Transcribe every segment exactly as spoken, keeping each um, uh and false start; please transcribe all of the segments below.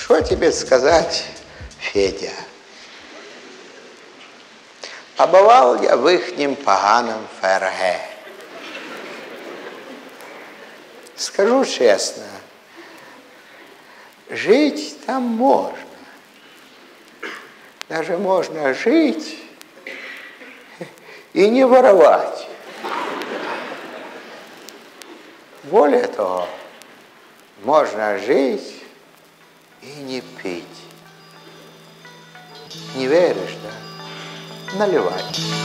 Что тебе сказать, Федя? Побывал я в ихнем поганом ФРГ. Скажу честно, жить там можно. Даже можно жить и не воровать. Более того, можно жить и не пить. Не веришь, да? Наливай.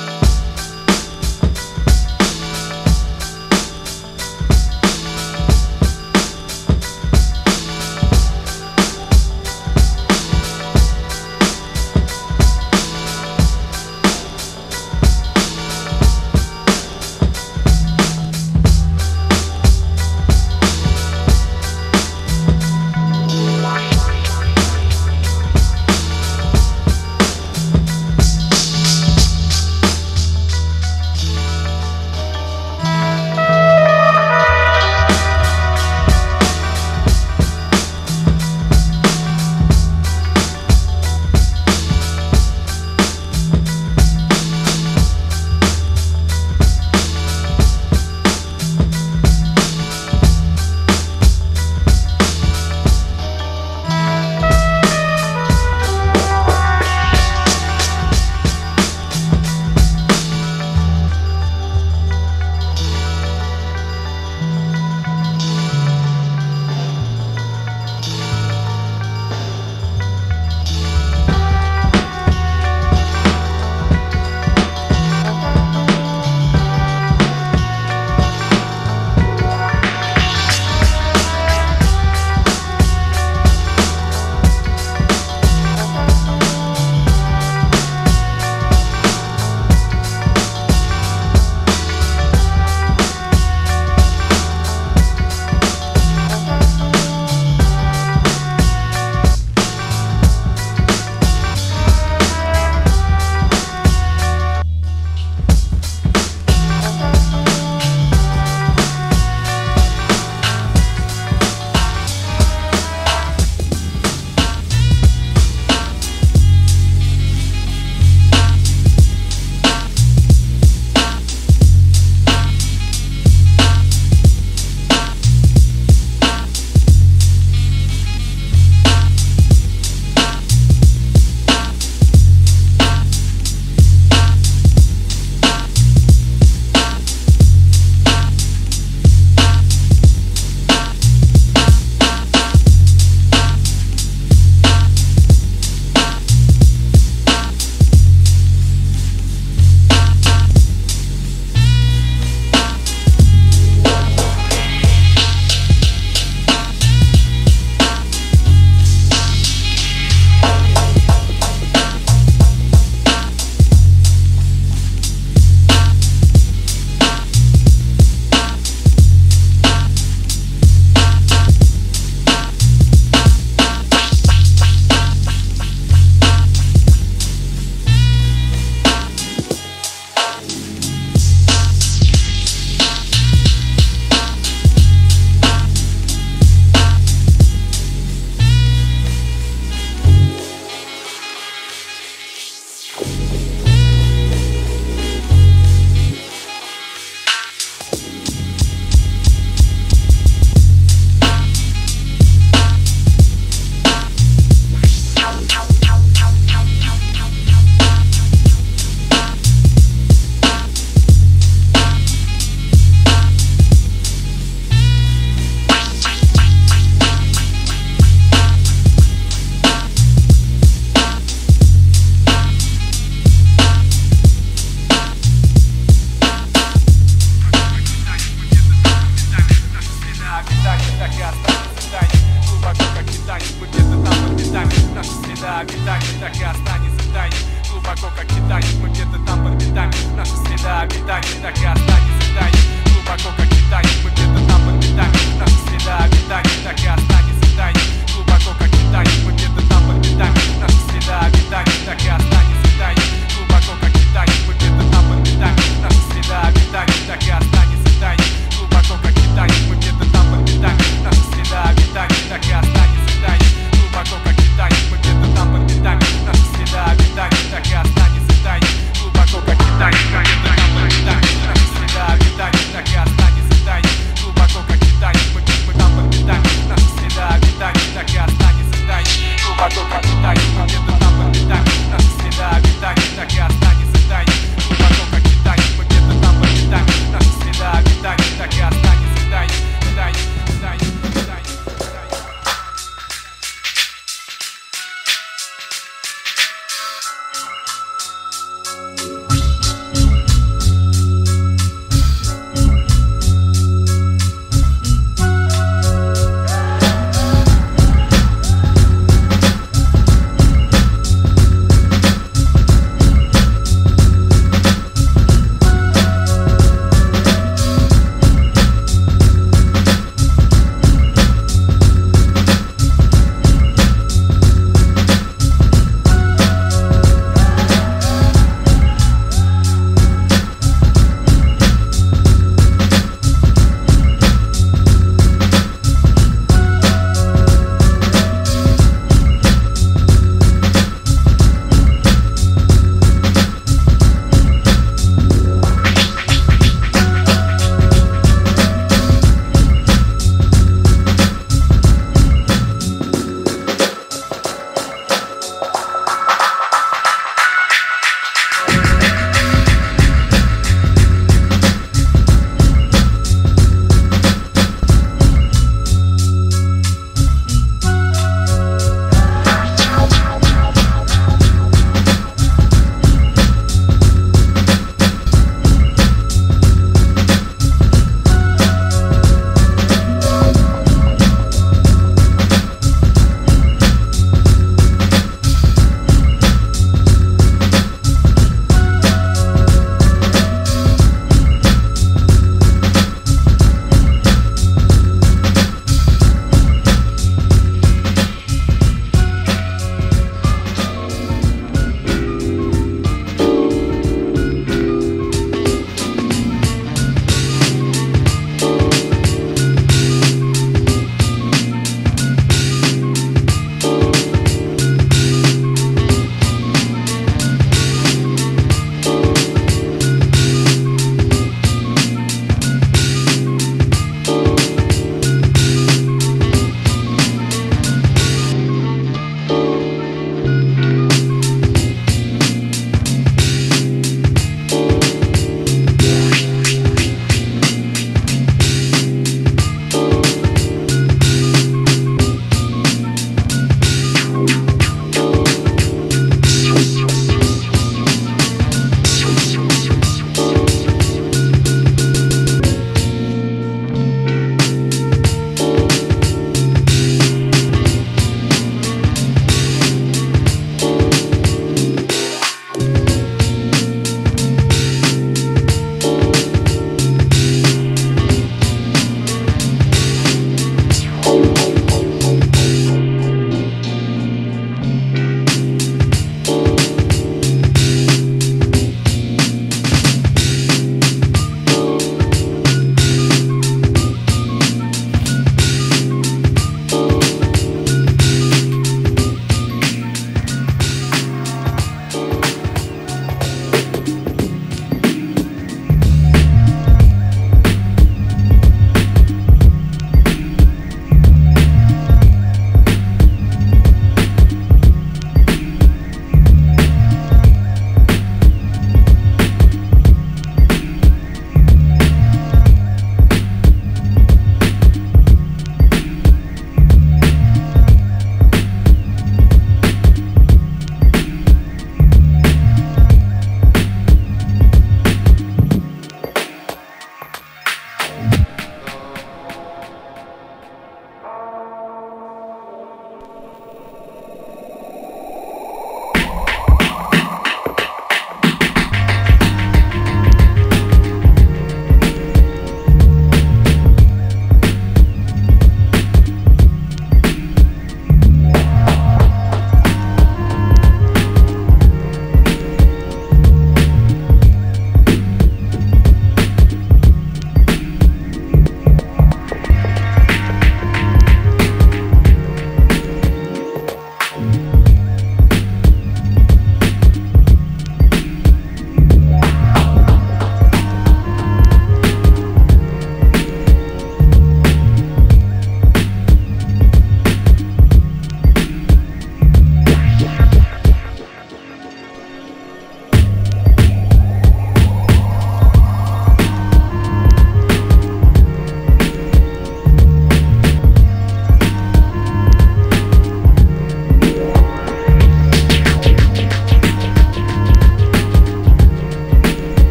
обитания так и останется тайной. Глубоко как Титаник, мы где-то там под бедами. Наша среда обитания так и останется тайной. Глубоко как Титаник, мы где-то там под бедами. Наша среда обитания так и останется тайной. Глубоко как Титаник, мы где-то там под бедами. Наша среда обитания так и останется тайной. Глубоко как Титаник, мы где-то там под бедами. Наша среда обитания так и останется тайной. Глубоко как Титаник, мы где-то там под бедами. Наша среда обитания так и останется тайной. Глубоко как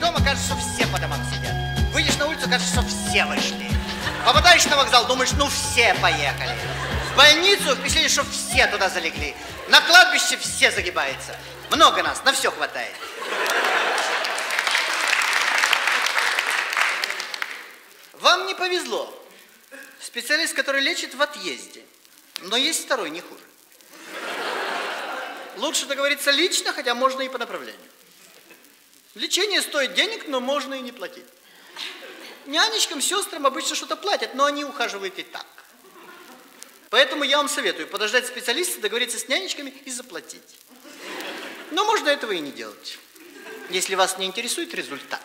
дома, кажется, что все по домам сидят. Выйдешь на улицу, кажется, что все вышли. Попадаешь на вокзал, думаешь, ну все поехали. В больницу впечатление, что все туда залегли. На кладбище все загибаются. Много нас, на все хватает. Вам не повезло. Специалист, который лечит в отъезде. Но есть второй, не хуже. Лучше договориться лично, хотя можно и по направлению. Лечение стоит денег, но можно и не платить. Нянечкам, сестрам обычно что-то платят, но они ухаживают и так. Поэтому я вам советую подождать специалиста, договориться с нянечками и заплатить. Но можно этого и не делать, если вас не интересует результат.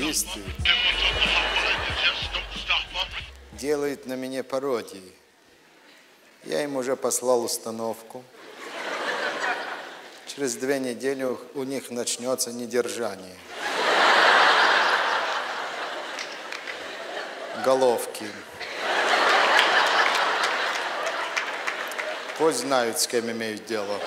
журналисты делают на меня пародии. Я им уже послал установку. Через две недели у них начнется недержание. Головки. Пусть знают, с кем имеют дело.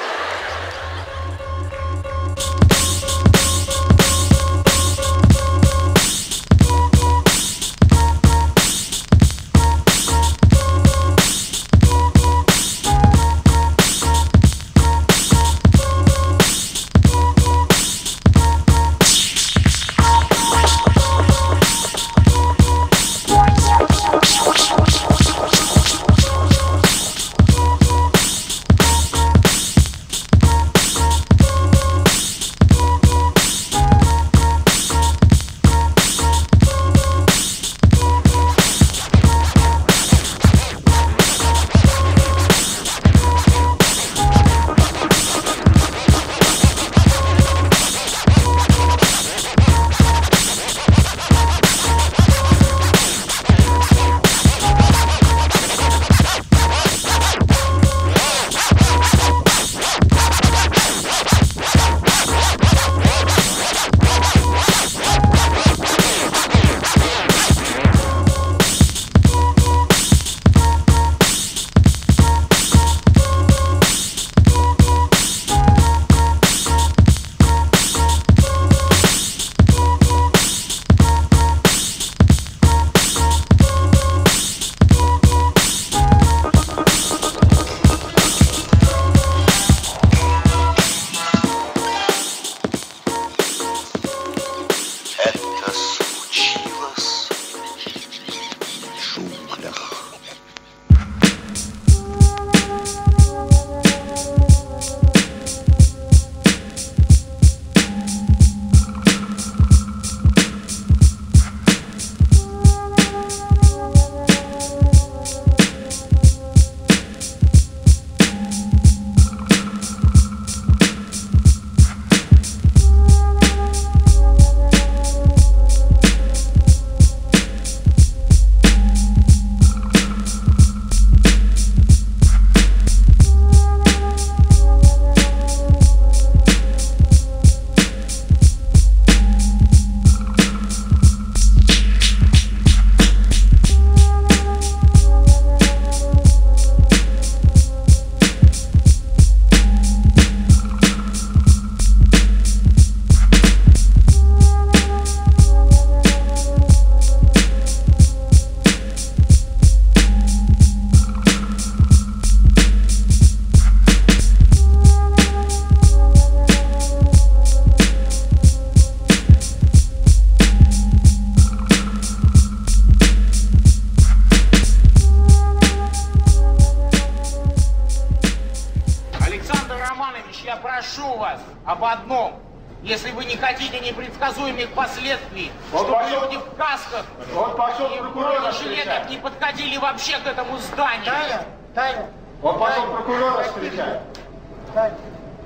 Я прошу вас об одном. Если вы не хотите непредсказуемых последствий, Он чтобы пошел, люди в касках он пошел и в прокурора бронежилетах не подходили вообще к этому зданию. Таня, Таня. Он пошел прокурора встречать. Таня.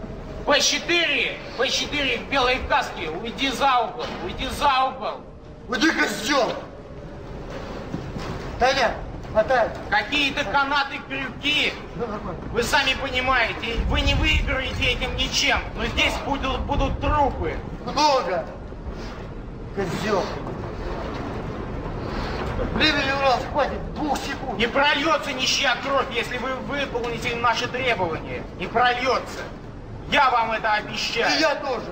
Бэ четыре, Бэ четыре в белой каске, уйди за угол, уйди за угол. Уйди, козел! Таня, мотай. Какие-то канаты, крюки. Вы сами понимаете, вы не выиграете этим ничем, но здесь будут, будут трупы. Много. Козел. Времени у нас хватит двух секунд. Не прольется ничья кровь, если вы выполните наши требования. Не прольется. Я вам это обещаю. И я тоже.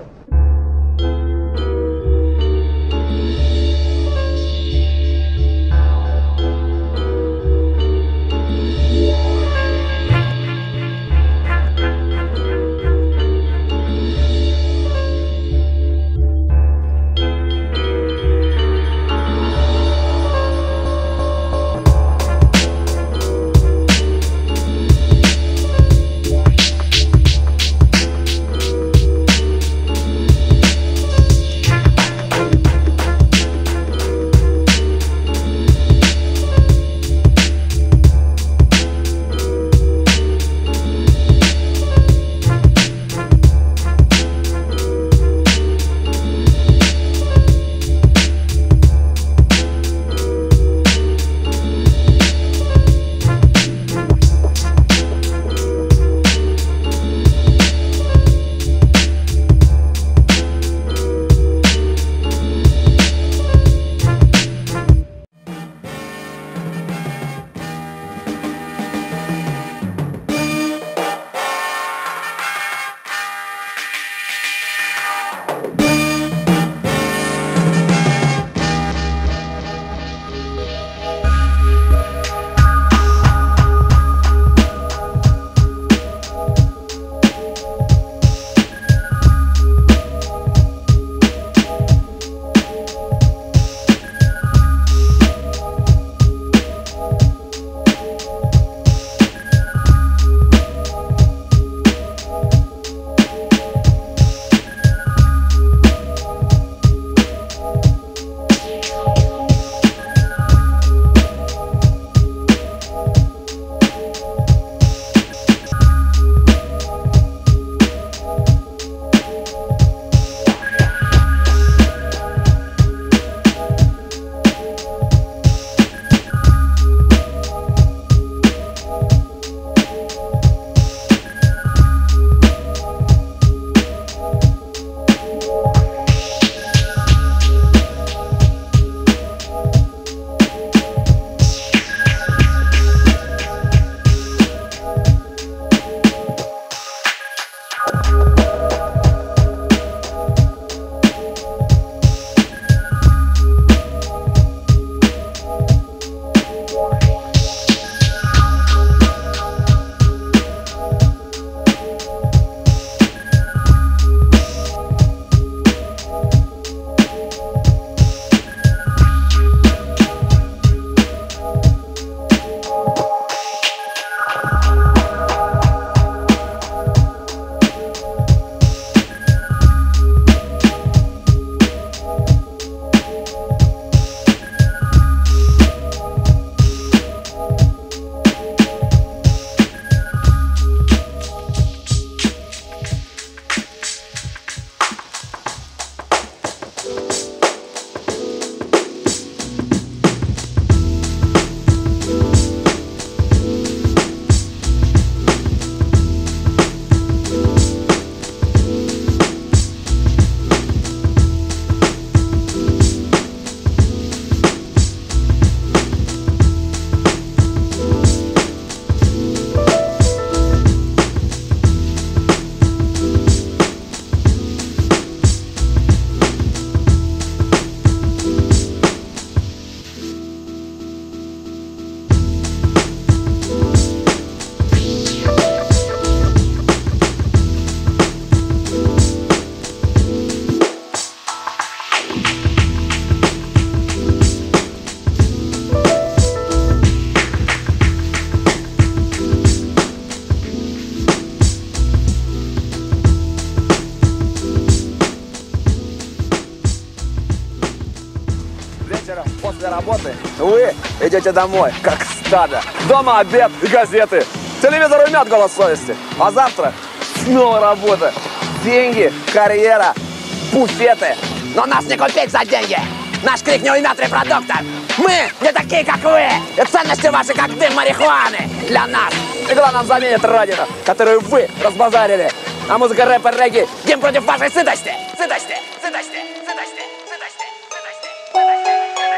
вечером после работы вы идете домой, как стадо. Дома обед и газеты. Телевизор умет голос совести. А завтра снова работа. Деньги, карьера, буфеты. Но нас не купить за деньги. Наш крик не уймет репродуктор. Мы не такие, как вы. И ценности ваши, как дым марихуаны для нас. Игра нам заменит родину, которую вы разбазарили. А музыка, рэп и регги — гимн против вашей сытости. Сытости, сытости, сытости, сытости, сытости.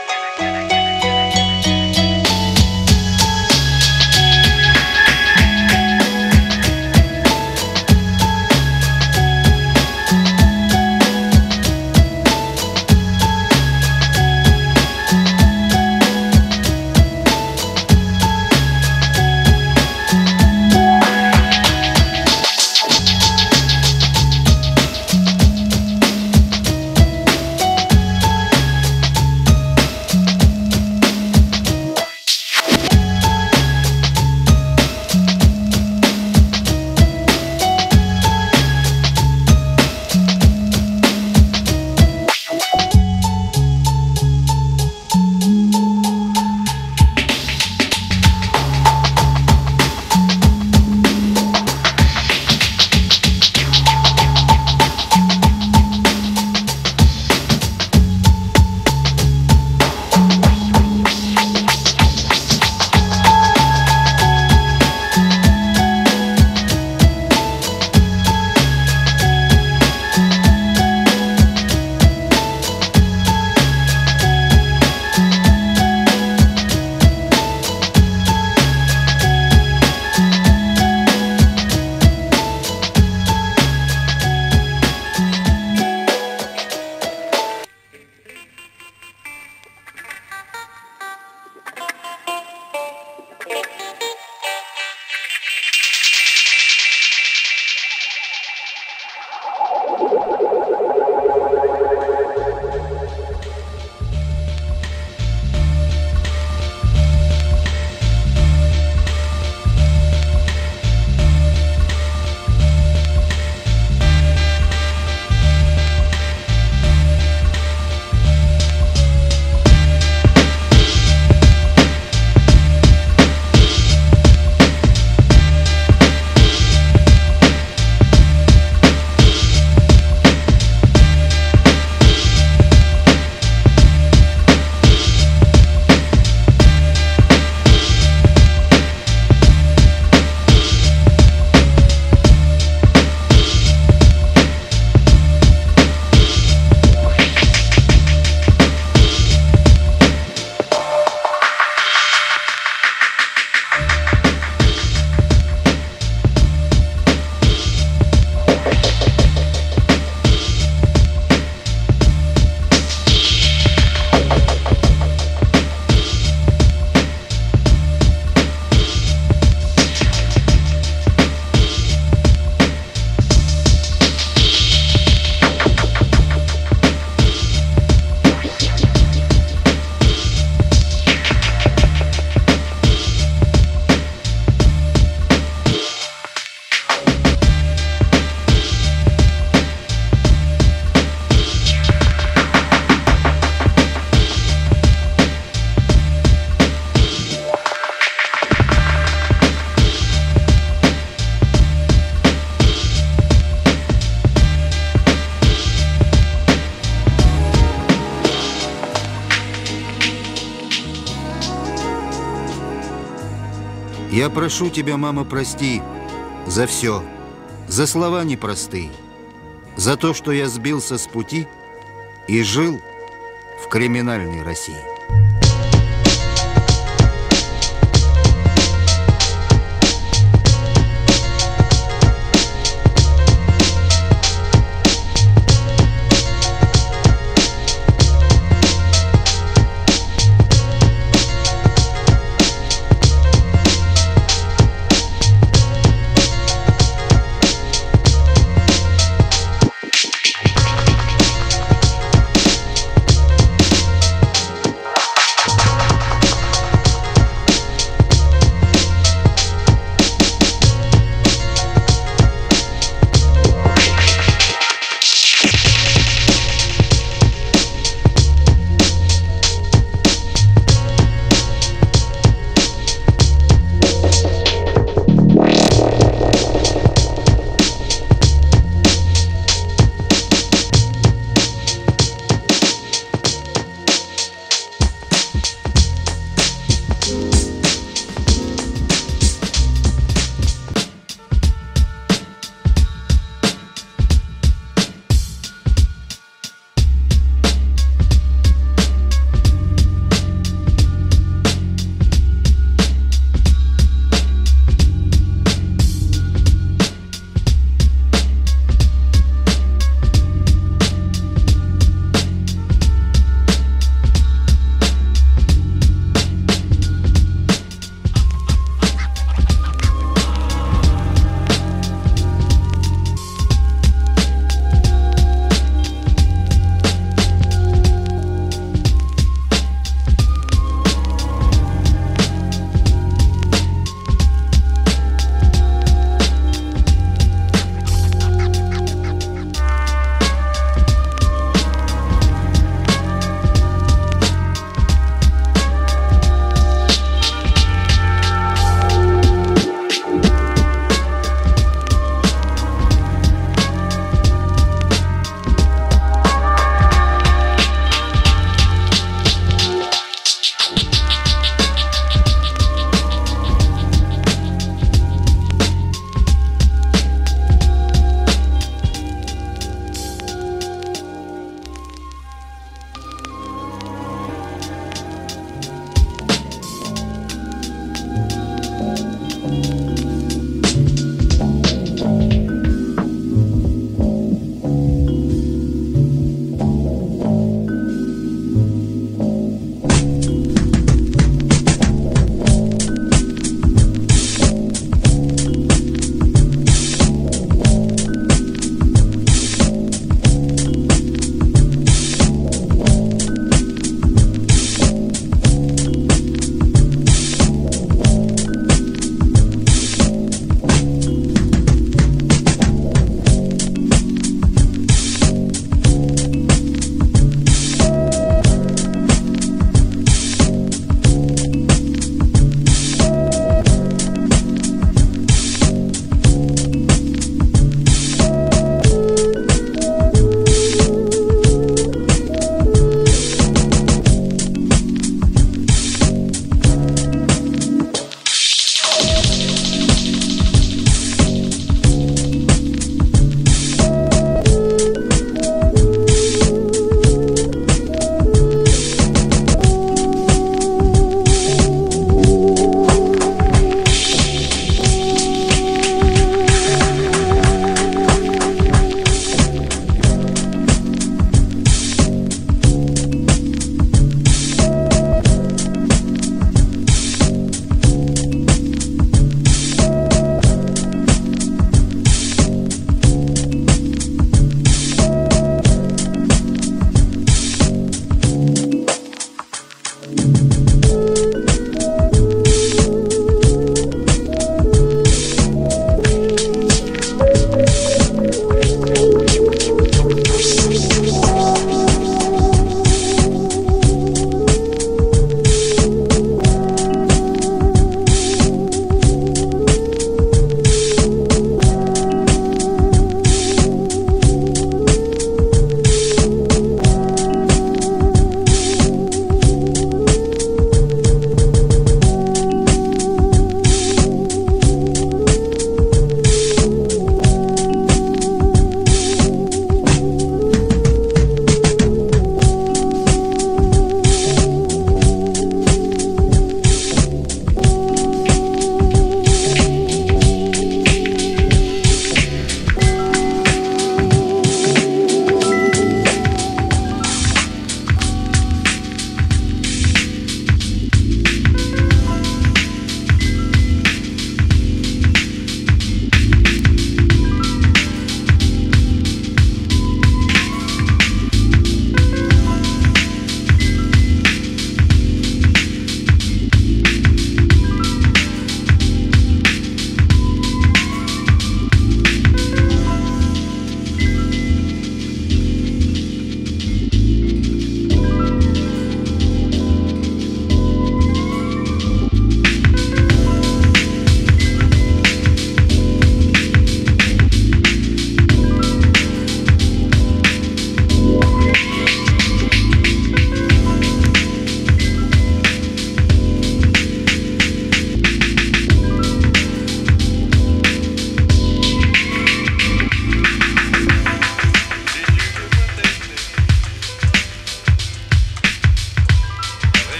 Я прошу тебя, мама, прости за все, за слова непростые, за то, что я сбился с пути и жил в криминальной России.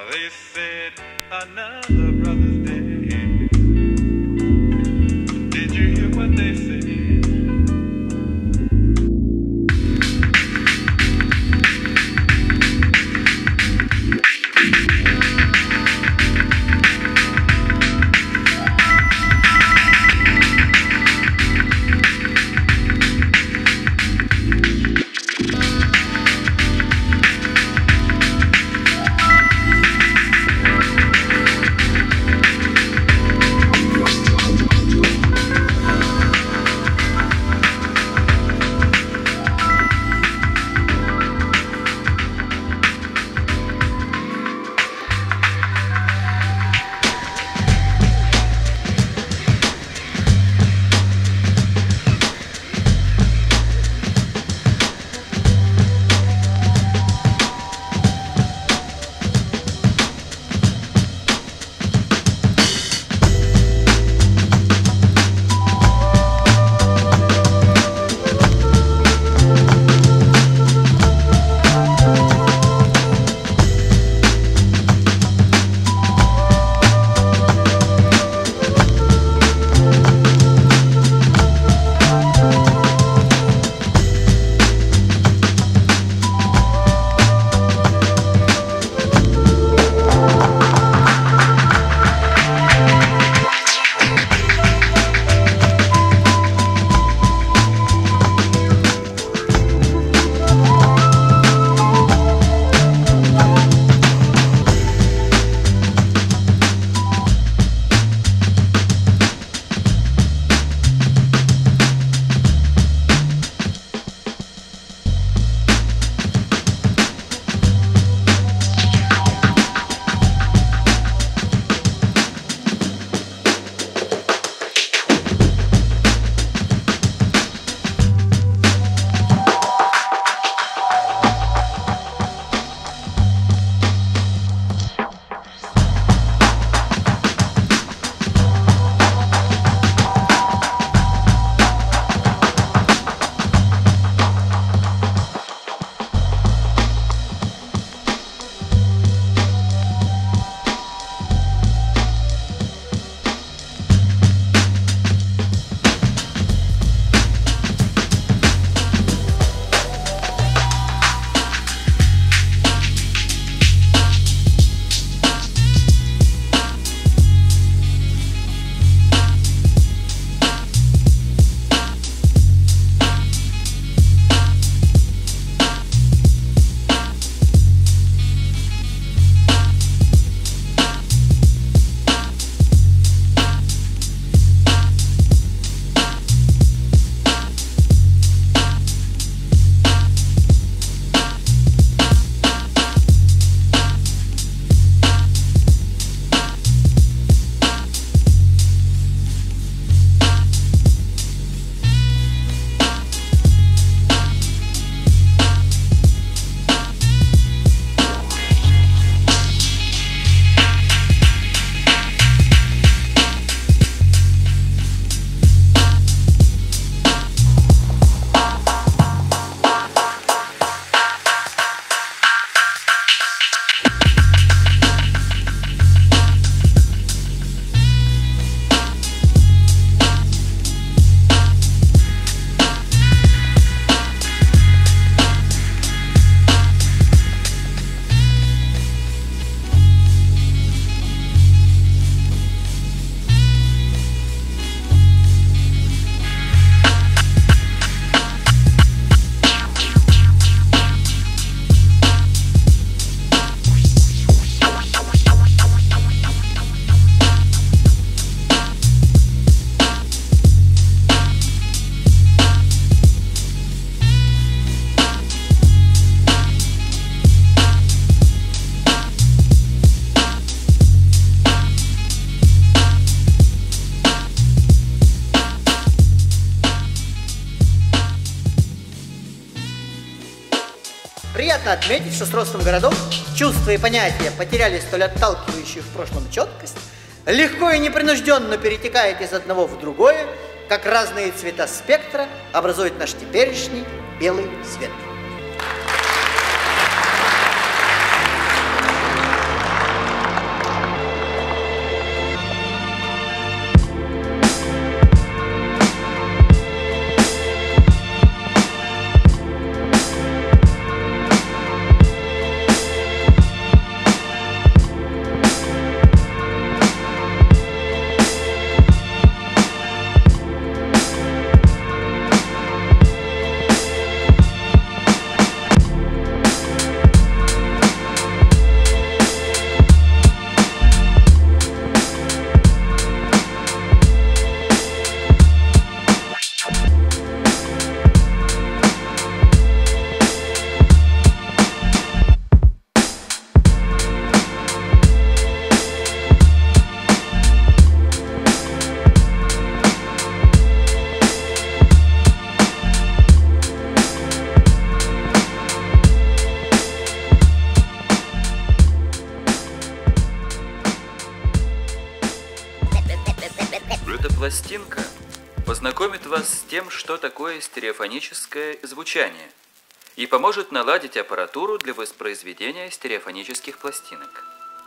They said another brother's dead. Did you hear what they said? Приятно отметить, что с ростом городов чувства и понятия потеряли столь отталкивающую в прошлом четкость, легко и непринужденно перетекает из одного в другое, как разные цвета спектра образуют наш теперешний белый свет. пластинка познакомит вас с тем, что такое стереофоническое звучание, и поможет наладить аппаратуру для воспроизведения стереофонических пластинок.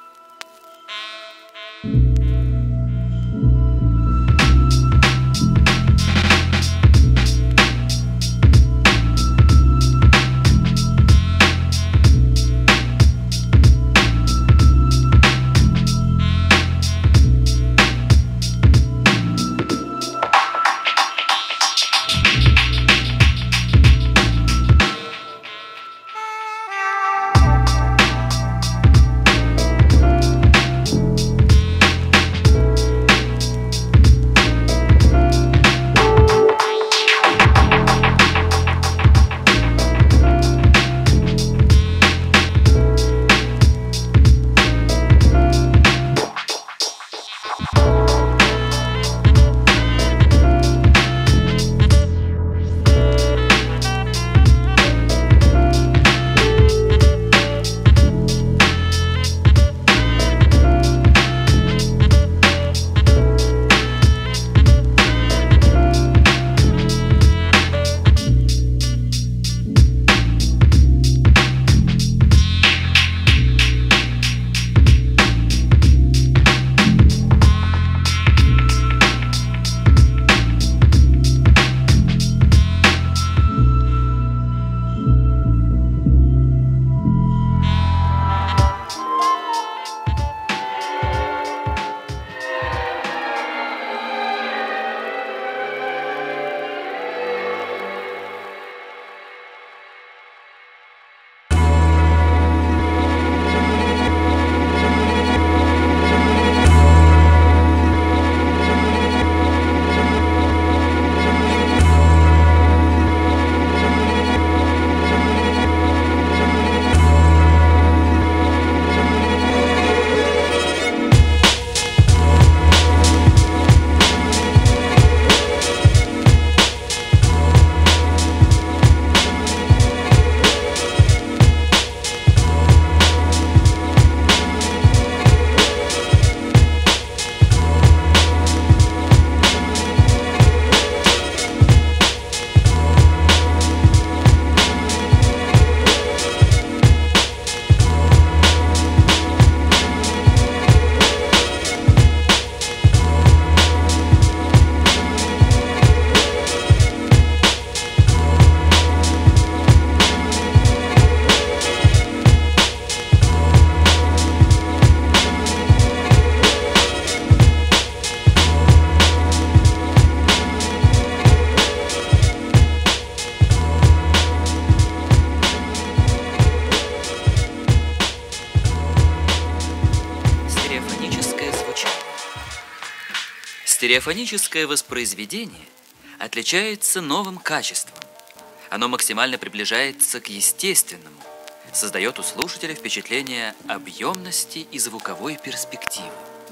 Стереофоническое воспроизведение отличается новым качеством. Оно максимально приближается к естественному, создает у слушателя впечатление объемности и звуковой перспективы.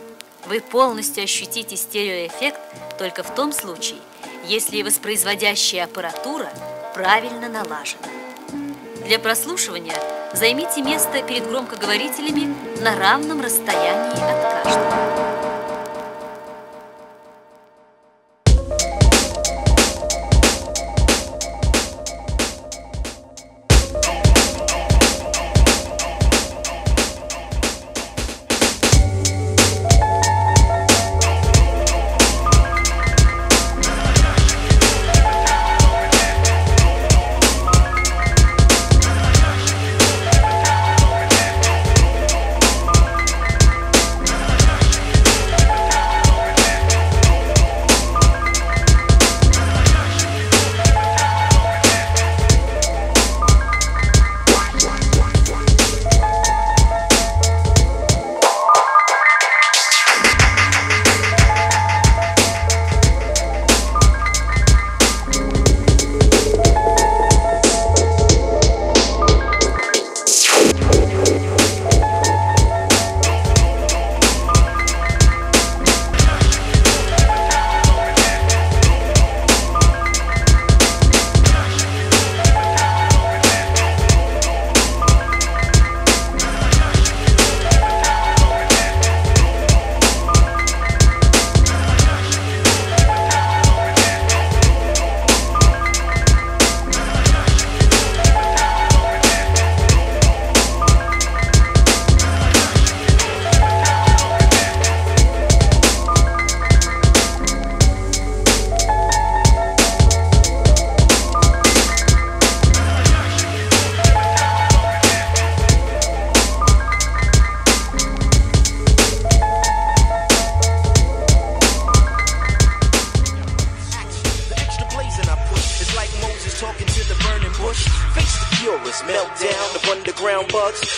Вы полностью ощутите стереоэффект только в том случае, если воспроизводящая аппаратура правильно налажена. Для прослушивания займите место перед громкоговорителями на равном расстоянии от каждого.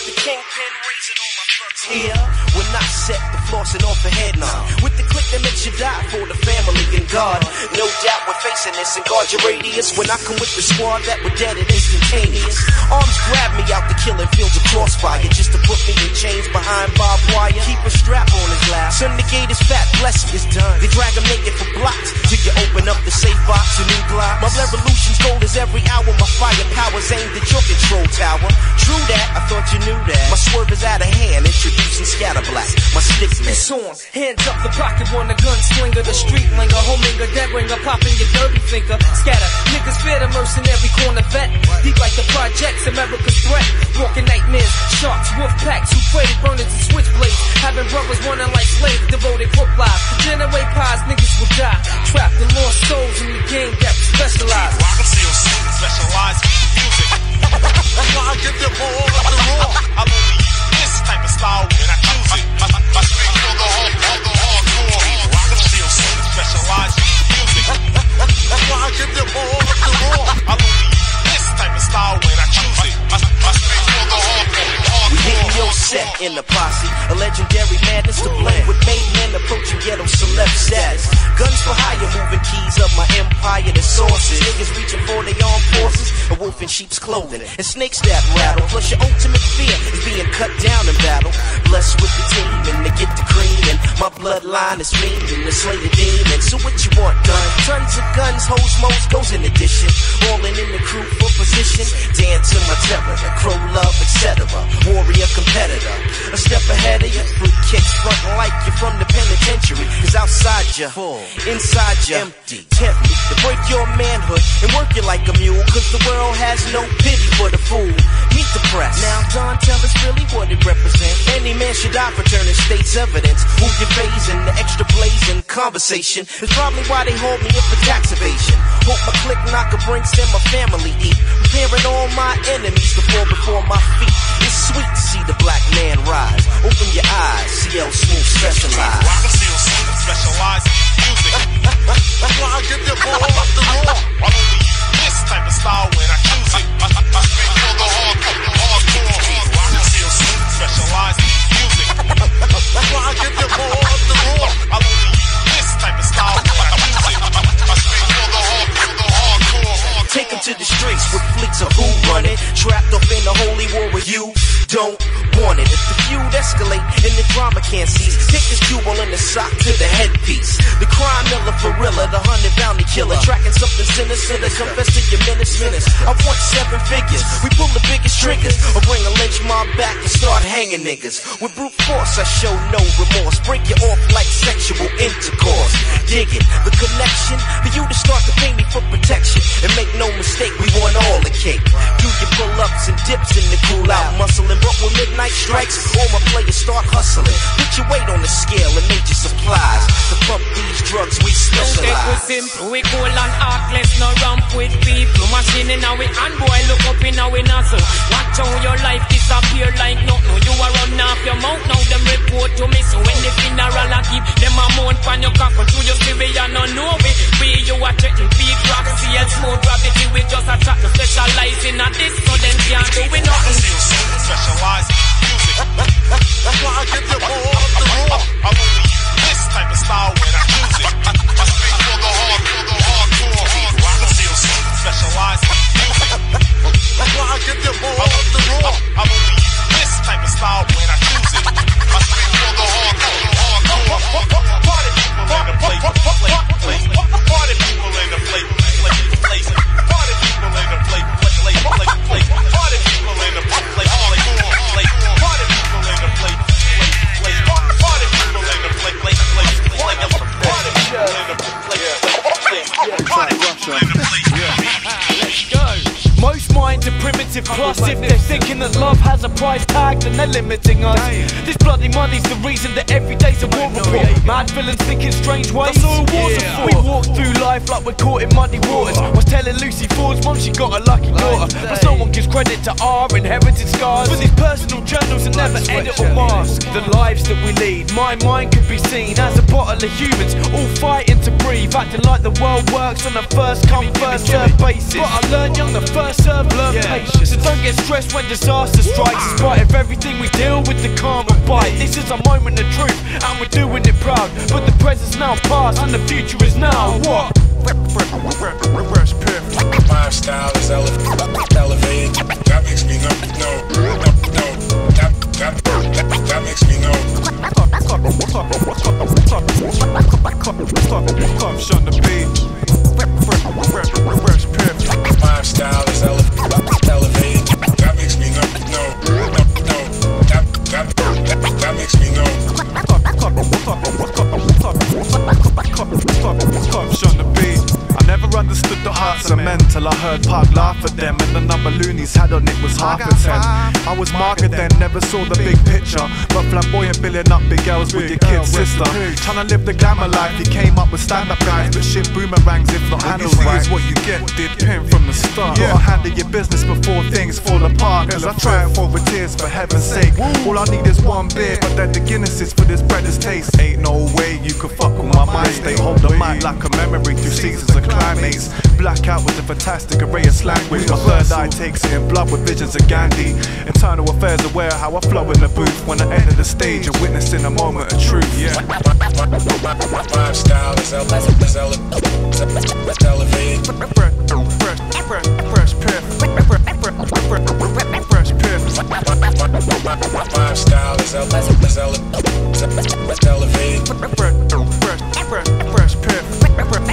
The kingpin raising all my thugs here. When I set the flossing off the head now. With the click that makes you die for the family and God. No doubt we're facing this and guard your radius. When I come with the squad that were dead and instantaneous. Arms grab me out the killing fields of crossfire. Just to put me in chains behind barbed wire. Keep a strap on his lap. Son, the gate is fat, bless him, it's done. They drag him naked for blocks. Till you open up the safe box, a new Glock. My revolution's gold is every hour. My firepower's aimed at your control tower. True that, I thought you knew that. My swerve is out of hand, introducing scatter black. My stick man. It's on, hands up the pocket, one a gun slinger, the street linger, hominger, dead ringer, popping your dirty finger. Scatter, niggas fear the mercenary corner vet. Deep like the projects, America's threat. Walking nightmares, sharks, wolf packs, who traded burners and switchblades. Having brothers running like slaves, devoted crook lives. Generate pies, niggas will die. Trapped in lost souls in the game that we specialize. Rock and seal, specialize music. That's why I give them all of the raw. I'll only use this type of style when I choose it. I, I, I speak for the hard, for the hardcore. Rock and seal, specialize music. That's why I give them all of the raw. I'll only use this type of style when I choose it. I, I speak for the hardcore. We hitting your set in the posse. A legendary madness to blend with made men approaching ghetto celeb status. Guns for hire, moving keys of my empire to sources. Niggas reaching for their armed forces. A wolf in sheep's clothing and snakes that rattle. Plus your ultimate fear is being cut down in battle. Blessed with the team and to get the cream. And my bloodline is mean and to slay the demon. So what you want done? Tons of guns, hoes, moles, goes in addition. Rolling in the crew for position. Dance to my terror, the crow love, et cetera. Warrior competitor, a step ahead of you. Fruit kicks frontin' like you're from the penitentiary. Cause outside you, full, inside you, empty. Tempt me to break your manhood and work you like a mule. Cause the world has no pity for the fool. Meet the press. Now Don, tell us really what it represents. Any man should die for turning state's evidence. Who you phasing, the extra blazing conversation is probably why they hold me up for tax evasion. Hope my click knocker brings them my family eat. Preparing all my enemies to fall before my feet. It's sweet to see the black man rise. Open your eyes, C L Smooth specialized. Rock and seal, specialized music. That's why I give them all of the raw. I'll only use this type of style when I choose it. I, I, I speak for the hardcore. Rock and seal, specialized music. That's why I give them all of the raw. I'll only use this type of style when I choose it. I, I, I speak for the hardcore. Take them to the streets with fleets of who run it. Trapped up in the holy war where you don't want it. If the feud escalate and the drama can't cease, take this jewel in the sock to the headpiece. The crime miller for realer, the hundred bounty killer. Tracking something sinister to confess to your menace menace. I want seven figures, we pull the biggest triggers. Or bring a lynch mob back and start hanging niggas. With brute force I show no remorse. Break you off like sexual intercourse. Dig it, the connection for you to start to pay me for protection. And make no mistake, we want all the cake. Do your pull-ups and dips in the cool out muscling. But when midnight strikes, all my players start hustling. Put your weight on the scale and major supplies. To pump these drugs, we specialize. We simple, we cool and heartless, no ramp with people. Machine in our hand, boy, look up in our nozzle. Watch how your life disappear like nothing. You are run off your mouth, now them report to me. So when the funeral I keep them a mount pan your cockle to your civilian, no know we. We you are threatening big rock, C L smooth gravity. We just a track to specialize in a this, so then can't do we nothing. Specialized music. That's why I give them all of the raw. I'll only use this type of style when I choose it. I, I speak for the hardcore, the hardcore. Rock and seal, specialized music. That's why I give them all of the raw. I'll only use this type of style when I choose it. I speak for the hardcore, the hardcore. Party people in the place, place, place. Party people in the place, place, place. Party people in the place, place, place, place. Party people in the place, place, place. Party people in the place, place, place. Party people in the place, place, place, place. Party people in the place, place, place. Party people in the place. Let's go. Most minds are primitive, plus if they're thinking that love has a price tag, then they're limiting us. This bloody money's the reason that every day's a war report. Mad villains think in strange ways, that's all wars are for. We walk through life like we're caught in muddy waters. Was telling Lucy Ford's mom she got a lucky daughter, but no one gives credit to our inherited scars. For these personal journals and never edit or mask the lives that we lead. My mind could be seen as a bottle of humans, all fighting to breathe, acting like the world works on a first come, first serve basis. But I learned young, the first serve, learn yeah. patience. So don't get stressed when disaster strikes. In spite of everything, we deal with the calm and bite. This is a moment of truth, and we're doing it proud. But the present's now past, and the future is now. What? My style is elevated. That makes me know, no, no, no. That, that, that, that makes me know. Cops on the beat. My style is elevated. That makes me know, no, no, no. That, that, that, that makes me know. Cops on the beat. I never understood the hearts of men till I heard Park laugh at them, and the number loonies had on it was half a ten. I was market then, never saw the big picture, but flamboyant billing up big girls with your kid's sister. Trying to live the glamour life, he came up with stand-up guys, but shit boomerangs if not handled right. What you see is what you get, did pimp from the start. Yeah. Gotta handle your business before things fall apart, cause I try and forward tears for heaven's sake. All I need is one beer, but then the Guinness is for this bread's taste. Ain't no way you can fuck with my mind state. Hold the mic like a memory through seasons of climates. Blackout with a fantastic array of slang with my third eye takes it in blood with visions of Gandhi. Internal affairs aware how I flow in the booth when I enter the stage and witnessing a moment of truth. Yeah. My style is elevated. Fresh, fresh, fresh, fresh piff. Fresh piff. My style is elevated. Fresh, fresh, fresh piff.